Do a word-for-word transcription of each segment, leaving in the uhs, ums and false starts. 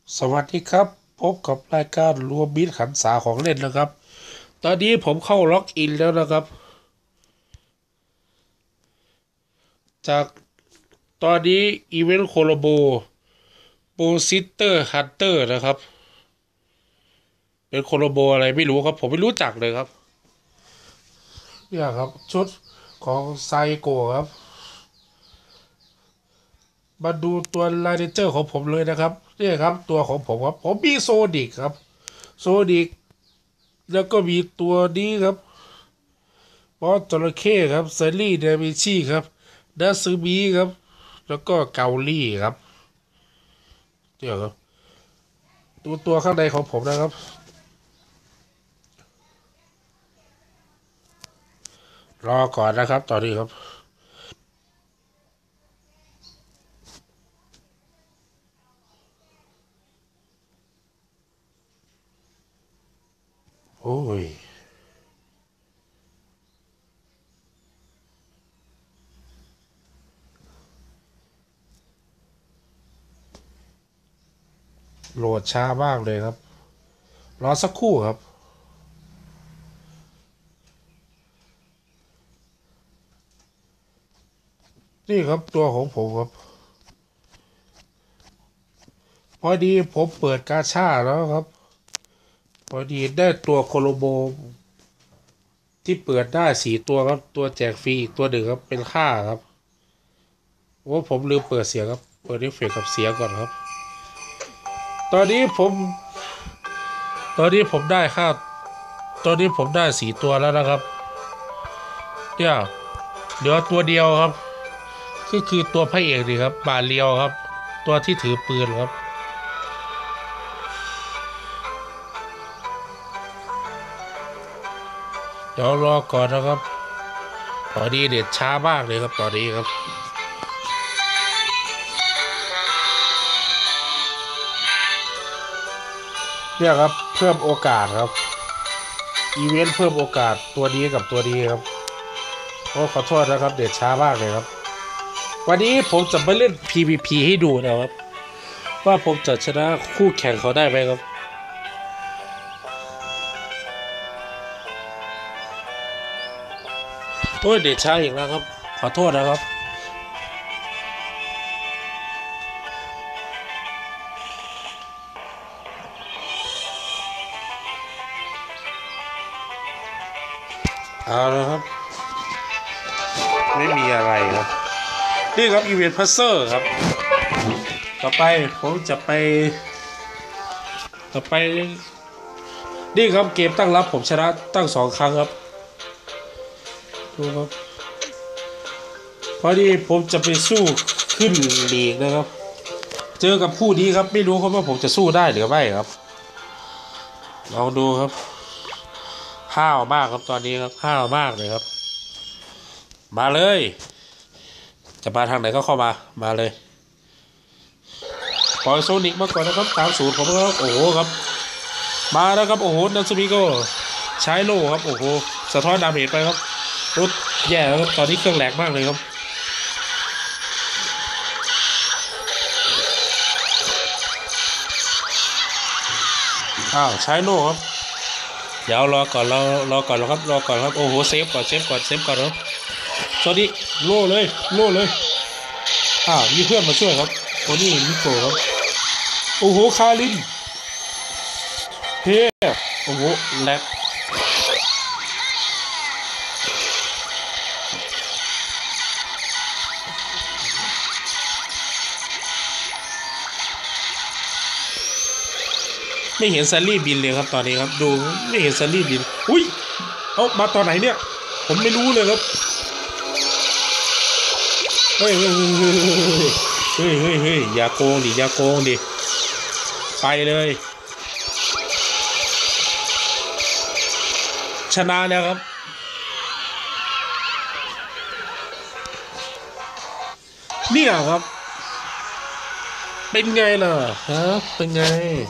สวัสดีครับพบกับรายการรวมมิตรหันษาของเล่นนะครับตอนนี้ผมเข้าล็อกอินแล้วนะครับจากตอนนี้อีเวนต์โคโลโบโปซิเตอร์ฮันเตอร์นะครับเป็นโคโลโบอะไรไม่รู้ครับผมไม่รู้จักเลยครับเนี่ยครับชุดของไซโกะครับมาดูตัวไลเดเจอร์ของผมเลยนะครับเนี่ยครับตัวของผมครับผมมีโซดิกครับโซดิกแล้วก็มีตัวนี้ครับบอสจระเข้ครับเซรี่เดมิชี่ครับดัซซึมิครับแล้วก็เกาลี่ครับเดี๋ยวครับตัวตัวข้างในของผมนะครับรอก่อนนะครับตอนนี้ครับโอ้ยโหลดช้ามากเลยครับรอสักครู่ครับนี่ครับตัวของผมครับพอดีผมเปิดกาชาแล้วครับพอดีได้ตัวโคโลโบที่เปิดได้สี่ตัวครับตัวแจกฟรีอีกตัวหนึ่งครับเป็นค่าครับโอ้ผมลืมเปิดเสียงครับเปิดเอฟเฟกต์กับเสียงก่อนครับตอนนี้ผมตอนนี้ผมได้ค่าตอนนี้ผมได้สี่ตัวแล้วนะครับเนี่ยเดี๋ยวตัวเดียวครับก็คือตัวพระเอกนี่ครับบาเลียวครับตัวที่ถือปืนครับเดี๋ยวรอก่อนนะครับตอนนี้เด็ดช้ามากเลยครับตอนนี้ครับเนี่ยครับเพิ่มโอกาสครับอีเวนต์เพิ่มโอกาสตัวนี้กับตัวนี้ครับโอ้ขอโทษนะครับเด็ดช้ามากเลยครับวันนี้ผมจะไปเล่น พี วี พี ให้ดูนะครับว่าผมจะชนะคู่แข่งเขาได้ไหมครับโอ้ยเด็ดช้าอีกแล้วครับขอโทษนะครับเอาละครับไม่มีอะไรครับนี่ครับอีเวนต์พัซเซอร์ครับต่อไปผมจะไปต่อไปนี่ครับเกมตั้งรับผมชนะตั้งสองครั้งครับดูครับพอดีผมจะไปสู้ขึ้นลีกนะครับเจอกับคู่นี้ครับไม่รู้ครับว่าผมจะสู้ได้หรือไม่ครับลองดูครับห้าวมากครับตอนนี้ครับห้าวมากเลยครับมาเลยจะมาทางไหนก็เข้ามามาเลยปล่อยโซนิกมาก่อนนะครับตามสูตรผมครับโอ้โหครับมาแล้วครับโอ้โหนันซูมิโก้ใช้โล่ครับโอ้โหสะท้อนดาเมจไปครับรถแย่แล้วครับตอนนี้เครื่องแหลกมากเลยครับอ้าวใช้โล่ครับเดี๋ยวรอก่อนรอรอก่อนรอครับรอก่อนครับโอ้โหเซฟก่อนเซฟก่อนเซฟก่อนครับสวัสดีโล่เลยโล่เลยอ้าวมีเพื่อนมาช่วยครับโอ้นี่มิโกะครับโอ้โหคารินเฮ้โอ้โหแหลกไม่เห็นซันลี่บินเลยครับตอนนี้ครับดูไม่เห็นซันลี่บินอุ้ยเอามาตอนไหนเนี่ยผมไม่รู้เลยครับเฮ้ยเฮ้ยเฮ้ยเฮ้ยเฮ้ยอย่าโกงดิอย่าโกงดิไปเลยชนะแล้วครับเนี่ยครับเป็นไงล่ะฮะเป็นไง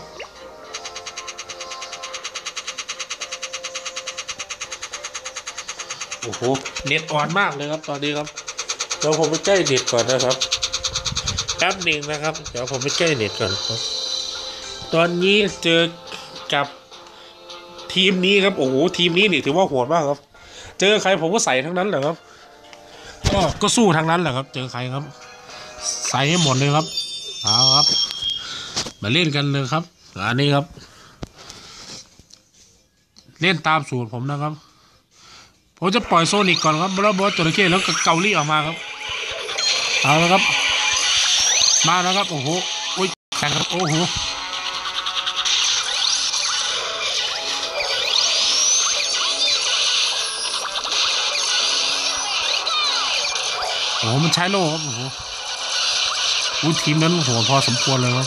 โอ้โหเน็ตอ่อนมากเลยครับตอนนี้ครับเดี๋ยวผมไปใกล้เน็ตก่อนนะครับแป๊บหนึ่งนะครับเดี๋ยวผมไปใกล้เน็ตก่อนครับตอนนี้เจอกับทีมนี้ครับโอ้โหทีมนี้นี่ถือว่าโหดมากครับเจอใครผมก็ใส่ทั้งนั้นแหละครับก็ก็สู้ทั้งนั้นแหละครับเจอใครครับใส่ให้หมดเลยครับเอาครับมาเล่นกันเลยครับอันนี้ครับเล่นตามสูตรผมนะครับผมจะปล่อยโซนิกก่อนครับแล้วบอสจระเข้แล้วก็เกาลี่ออกมาครับเอาละครับมาแล้วครับโอ้โหโอ้ยแข่งครับโอ้โหโอ้โหมันใช้โล่ครับโอ้โหอู้ทีมนั้นโหพอสมควรเลยครับ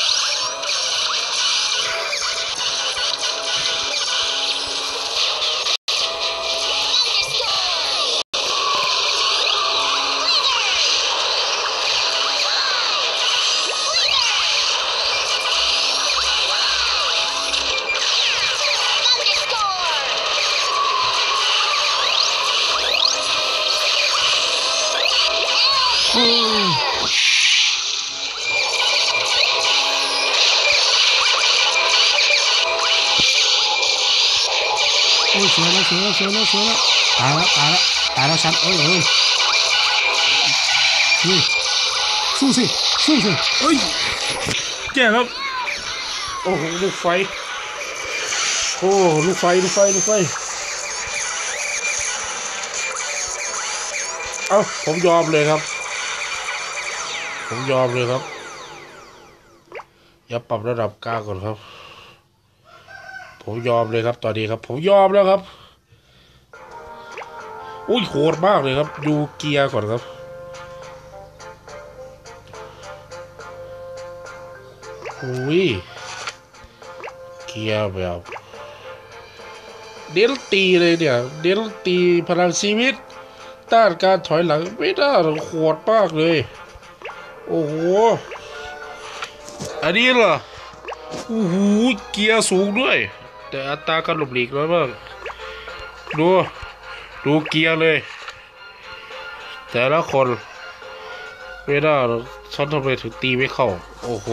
โอ้ยสวยแล้วสวยแล้วสวยแล้วสวยแล้วตายแล้วตายแล้วตายแล้วฉันโอ้ยโอ้ยนี่สู้สิสู้สิเอ้ยแก่ครับโอ้โหลูกไฟโอ้ลูกไฟลูกไฟลูกไฟเอ้าผมยอมเลยครับผมยอมเลยครับอย่าปรับระดับกลางก่อนครับผมยอมเลยครับตอนนี้ครับผมยอมแล้วครับอุ้ยโหดมากเลยครับดูเกียร์ก่อนครับอุ้ยเกียร์แบบเดลตีเลยเนี่ยเดลตีพลังชีวิตต้านการถอยหลังไม่ได้โหดมากเลยโอ้โหอันนี้เหรอโอ้โหเกียร์สูงด้วยแต่อัตราการหลบหลีกน้อยมากดูดูเกียร์เลยแต่ละคนไม่ได้ฉันทำไมถึงตีไม่เข้าโอ้โห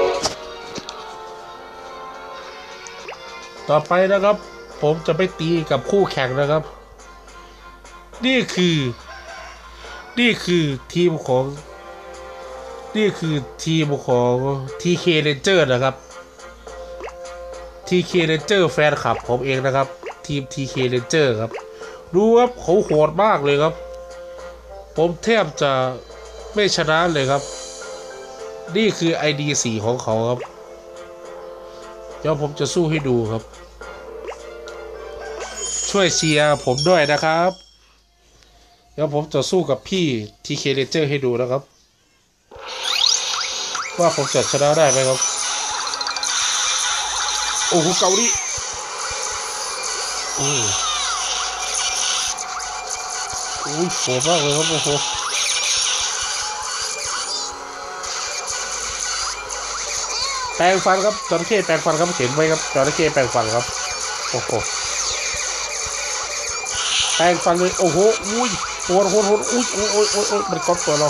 ต่อไปนะครับผมจะไปตีกับคู่แข่งนะครับนี่คือนี่คือทีมของนี่คือทีมของ ที เค Ranger นะครับ ที เค Ranger แฟนคลับผมเองนะครับทีม ที เค Ranger ครับดูครับเขาโหดมากเลยครับผมแทบจะไม่ชนะเลยครับนี่คือ ไอ ดี สี่ของเขาครับเดี๋ยวผมจะสู้ให้ดูครับช่วยเชียร์ผมด้วยนะครับเดี๋ยวผมจะสู้กับพี่ ที เค Ranger ให้ดูนะครับว่าผมจะชนะได้ไหมครับโอ้โหเกาหลีโอ้โหโหดมากเลยครับโอ้โหแปลงฟันครับจระเข้แปลงฟันครับเห็นไหมครับจระเข้แปลงฟันครับโอ้โหแปลงฟันเลยโอ้โหอุ้ยโหดโหดโหดอุ้ยโอ้ยโอ้ยโอ้ยโอ้ยมันก๊อปตัวเรา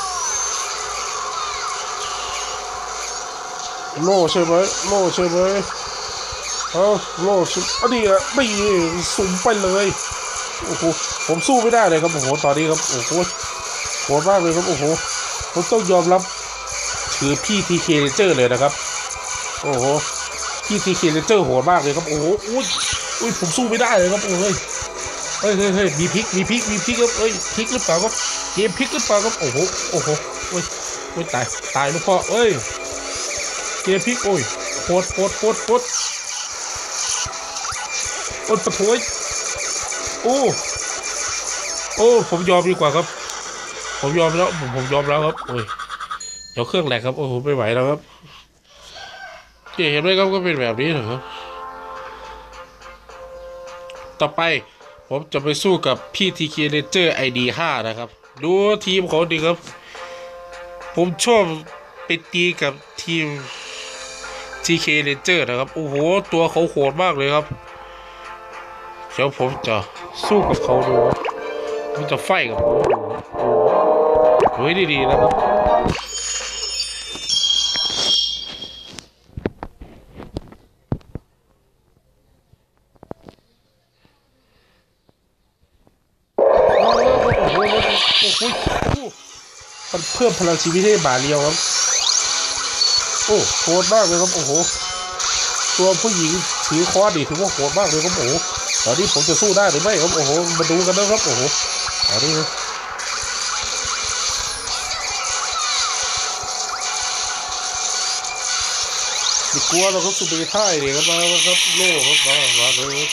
โล่ใช่ไหมโล่ใช่ไหมเออโล่สุดอันนี้อ่ะไม่สุ่มไปเลยโอ้โหผมสู้ไม่ได้เลยครับโอ้โหตอนนี้ครับโอ้โหโหดมากเลยครับโอ้โหผมต้องยอมรับถือพี่ ที เค Ranger เลยนะครับโอ้โหพี่ ที เค Ranger โหดมากเลยครับโอ้โหอุ้ยอุ้ยผมสู้ไม่ได้เลยครับโอ้ยเฮ้ยเฮ้ยเฮ้ยมีพลิกมีพลิกมีพลิกครับเอ้ยพลิกหรือเปล่าครับเกมพลิกหรือเปล่าครับโอ้โหโอ้โหโอ้ยโอ้ยตายตายลูกพ่อเอ้ยเกมพลิกโอ้ยโคตรโคตรโคตรโคตรโอ้ยปะโถยโอ้โอ้ผมยอมดีกว่าครับผมยอมแล้วผมผมยอมแล้วครับโอ้ยเดี๋ยวเครื่องแหลกครับโอ้โหไม่ไหวแล้วครับเห็นไหมครับก็เป็นแบบนี้เหรอครับต่อไปผมจะไปสู้กับพี่ ที เค Ranger ไอ ดี ห้านะครับดูทีมเขาดีครับผมชอบไปตีกับทีม ที เค Ranger นะครับโอ้โหตัวเขาโหดมากเลยครับเดี๋ยวผมจะสู้กับเขาดูผมจะไฟกับเขาดูเฮ้ยดีๆนะครับโอ้โหมันเพิ่มพลังชีวิตให้บาเรียวครับโอ้โหดมากเลยครับโอ้โหตัวผู้หญิงถือค้อนดิถือว่าโหดมากเลยครับโอ้โหตอนนี้ผมจะสู้ได้หรือไม่ครับโอ้โหมาดูกันนะครับโอ้โหอันนี้นะไม่กลัวเราก็สู้ไปท่ายเลยครับมาครับโล่ครับมามาเลย